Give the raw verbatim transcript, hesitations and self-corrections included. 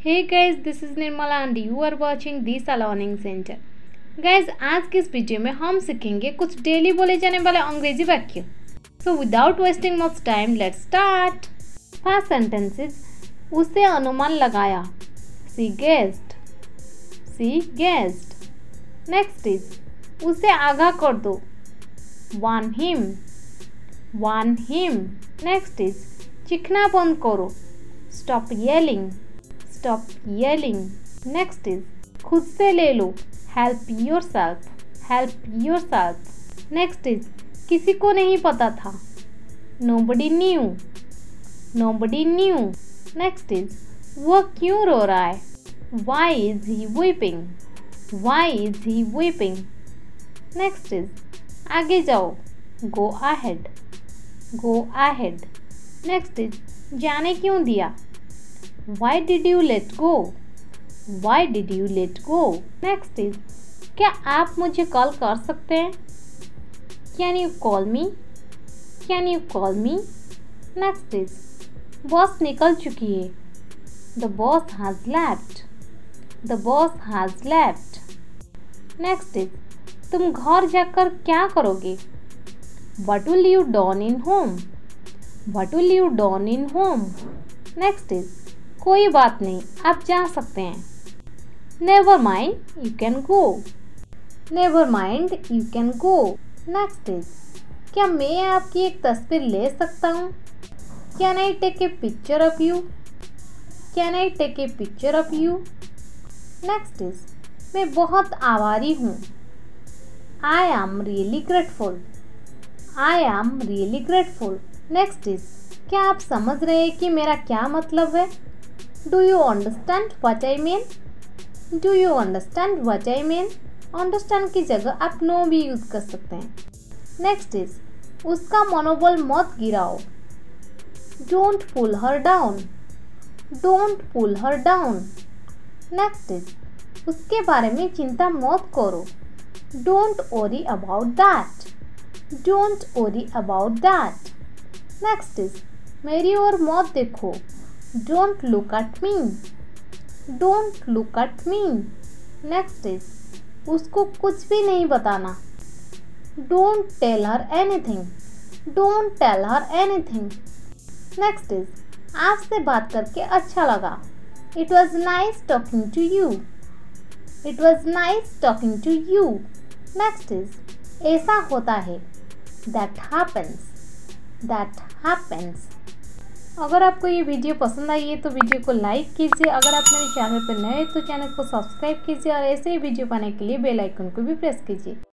Hey guys, this is Nirmala and you are watching Disha Learning Center. Guys, आज की इस video में हम सीखेंगे कुछ डेली बोले जाने वाले अंग्रेजी वाक्य. So without wasting much time, let's start. First sentence is उसे अनुमान लगाया. She guessed. She guessed. Next is उसे आगाह कर दो. Warn him. Warn him. Next is चीखना बंद करो. Stop yelling. Stop yelling. Next is खुद से ले लो. Help yourself. Help yourself. Next is किसी को नहीं पता था. Nobody knew. Nobody knew. Next is वो क्यों रो रहा है. Why is he weeping? Why is he weeping? Next is आगे जाओ. Go ahead. Go ahead. Next is जाने क्यों दिया. Why did you let go? Why did you let go? Next is क्या आप मुझे कॉल कर सकते हैं. Can you call me? Can you call me? Next is bus निकल चुकी है. The boss has left. The boss has left. Next is तुम घर जाकर क्या करोगे. What will you do in home? What will you do in home? Next is कोई बात नहीं, आप जा सकते हैं. Never mind, you can go. Never mind, you can go. Next is क्या मैं आपकी एक तस्वीर ले सकता हूँ. Can I take a picture of you? Can I take a picture of you? Next is मैं बहुत आभारी हूँ. I am really grateful. I am really grateful. Next is क्या आप समझ रहे हैं कि मेरा क्या मतलब है. Do you understand what I mean? Do you understand what I mean? Understand की जगह आप no भी यूज़ कर सकते हैं. Next is उसका मनोबल मत गिराओ. Don't pull her down. Don't pull her down. Next is उसके बारे में चिंता मत करो. Don't worry about that. Don't worry about that. Next is मेरी ओर मत देखो. Don't look at me. Don't look at me. Next is उसको कुछ भी नहीं बताना. Don't tell her anything. Don't tell her anything. Next is आपसे बात करके अच्छा लगा. It was nice talking to you. It was nice talking to you. Next is ऐसा होता है. That happens. That happens. अगर आपको ये वीडियो पसंद आई है तो वीडियो को लाइक कीजिए. अगर आप मेरे चैनल पर नए हैं तो चैनल को सब्सक्राइब कीजिए और ऐसे ही वीडियो पाने के लिए बेल आइकन को भी प्रेस कीजिए.